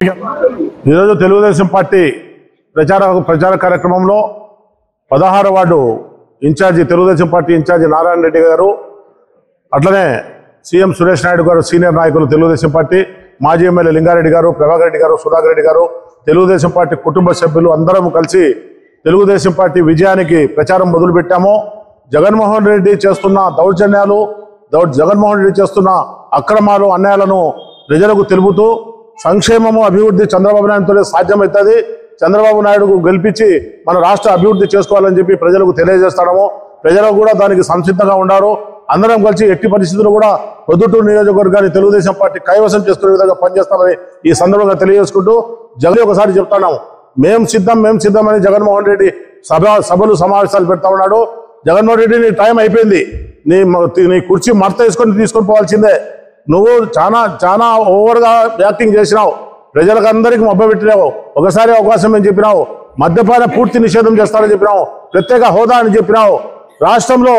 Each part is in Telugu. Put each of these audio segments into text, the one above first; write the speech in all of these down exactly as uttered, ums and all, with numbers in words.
ఈరోజు తెలుగుదేశం పార్టీ ప్రచార ప్రచార కార్యక్రమంలో పదహారు ward in charge Telugu Desam party in charge Narayana Reddy గారు, అట్లనే సీఎం సురేష్ నాయుడు గారు, సీనియర్ నాయకులు తెలుగుదేశం పార్టీ, మాజీ ఎమ్మెల్యే లింగారెడ్డి గారు, ప్రభాకర్ రెడ్డి గారు, సుధాకర్ రెడ్డి గారు, తెలుగుదేశం పార్టీ కుటుంబ సభ్యులు అందరం కలిసి తెలుగుదేశం పార్టీ విజయానికి ప్రచారం మొదలుపెట్టాము. జగన్మోహన్ రెడ్డి చేస్తున్న దౌర్జన్యాలు, జగన్మోహన్ రెడ్డి చేస్తున్న అక్రమాలు, అన్యాయాలను ప్రజలకు తెలుపుతూ సంక్షేమము అభివృద్ధి చంద్రబాబు నాయుడుతోనే సాధ్యమవుతుంది, చంద్రబాబు నాయుడుకు గెలిపించి మన రాష్ట్ర అభివృద్ధి చేసుకోవాలని చెప్పి ప్రజలకు తెలియజేస్తాము. ప్రజలు కూడా దానికి సంసిద్ధంగా ఉన్నారు. అందరం కలిసి ఎట్టి పరిస్థితుల్లో కూడా పొద్దుటూరు నియోజకవర్గాన్ని తెలుగుదేశం పార్టీ కైవసం చేసుకునే విధంగా పనిచేస్తామని ఈ సందర్భంగా తెలియజేసుకుంటూ, జగన్ ఒకసారి చెప్తున్నాము, మేము సిద్ధం మేము సిద్ధం అని జగన్మోహన్ రెడ్డి సభ సభలు సమావేశాలు పెడతా ఉన్నాడు. జగన్మోహన్ రెడ్డి నీ టైం అయిపోయింది, నీ నీ కుర్చీ మడత తీసుకొని తీసుకొని పోవాల్సిందే. నువ్వు చాలా చాలా ఓవర్గా యాక్టింగ్ చేసినావు, ప్రజలకు అందరికీ మబ్బ పెట్టినావు. ఒకసారి అవకాశం అని చెప్పినావు, మద్యపాన పూర్తి నిషేధం చేస్తానని చెప్పినావు, ప్రత్యేక హోదా అని చెప్పినావు, రాష్ట్రంలో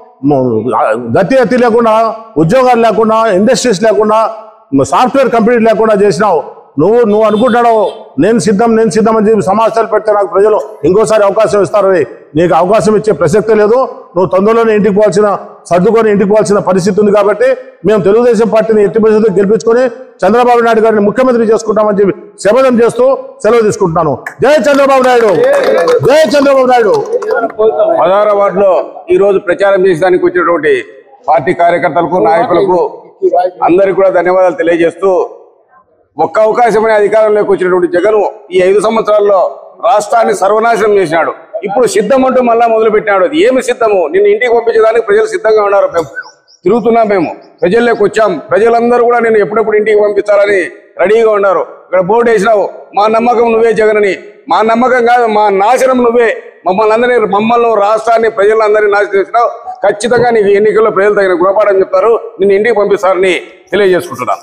గతి అతి లేకుండా, ఉద్యోగాలు లేకుండా, ఇండస్ట్రీస్ లేకుండా, సాఫ్ట్వేర్ కంపెనీ లేకుండా చేసినావు. నువ్వు నువ్వు అనుకుంటున్నావు నేను సిద్ధం నేను సిద్ధం అని చెప్పి సమావేశాలు పెడితే నాకు ప్రజలు ఇంకోసారి అవకాశం ఇస్తారని. నీకు అవకాశం ఇచ్చే ప్రసక్తే లేదు. నువ్వు తొందరలోనే ఇంటికి పోవాల్సిన సర్దుకొని ఇంటికి పోవాల్సిన పరిస్థితి ఉంది. కాబట్టి మేము తెలుగుదేశం పార్టీని ఎట్టి పరిస్థితుల్లో గెలిపించుకొని చంద్రబాబు నాయుడు గారిని ముఖ్యమంత్రి చేసుకుంటామని చెప్పి శపథం చేస్తూ సెలవు తీసుకుంటున్నాను. జై చంద్రబాబు నాయుడు, జై చంద్రబాబు నాయుడు. పదహారవ వార్డులో ఈ రోజు ప్రచారం చేసేదానికి వచ్చినటువంటి పార్టీ కార్యకర్తలకు, నాయకులకు అందరికీ కూడా ధన్యవాదాలు తెలియజేస్తూ, ఒక్క అవకాశమనే అధికారంలోకి వచ్చినటువంటి జగన్ ఈ ఐదు సంవత్సరాల్లో రాష్ట్రాన్ని సర్వనాశనం చేసినాడు. ఇప్పుడు సిద్ధం అంటూ మళ్ళా మొదలు పెట్టినాడు. అది ఏమి సిద్ధము? నిన్ను ఇంటికి పంపించడానికి ప్రజలు సిద్ధంగా ఉన్నారు. మేము తిరుగుతున్నాం, మేము ప్రజల్లోకి వచ్చాం. ప్రజలందరూ కూడా నేను ఎప్పుడెప్పుడు ఇంటికి పంపించాలని రెడీగా ఉన్నారు. ఇక్కడ బోర్డు వేసినావు, మా నమ్మకం నువ్వే జగన్ అని. మా నమ్మకం కాదు, మా నాశనం నువ్వే. మమ్మల్ని అందరినీ మమ్మల్ని రాష్ట్రాన్ని ప్రజలందరినీ నాశనం చేసినావు. ఖచ్చితంగా నీకు ఎన్నికల్లో ప్రజలు తగిన గుణపాఠం చెప్తారు, నిన్ను ఇంటికి పంపిస్తారని తెలియజేసుకుంటున్నాను.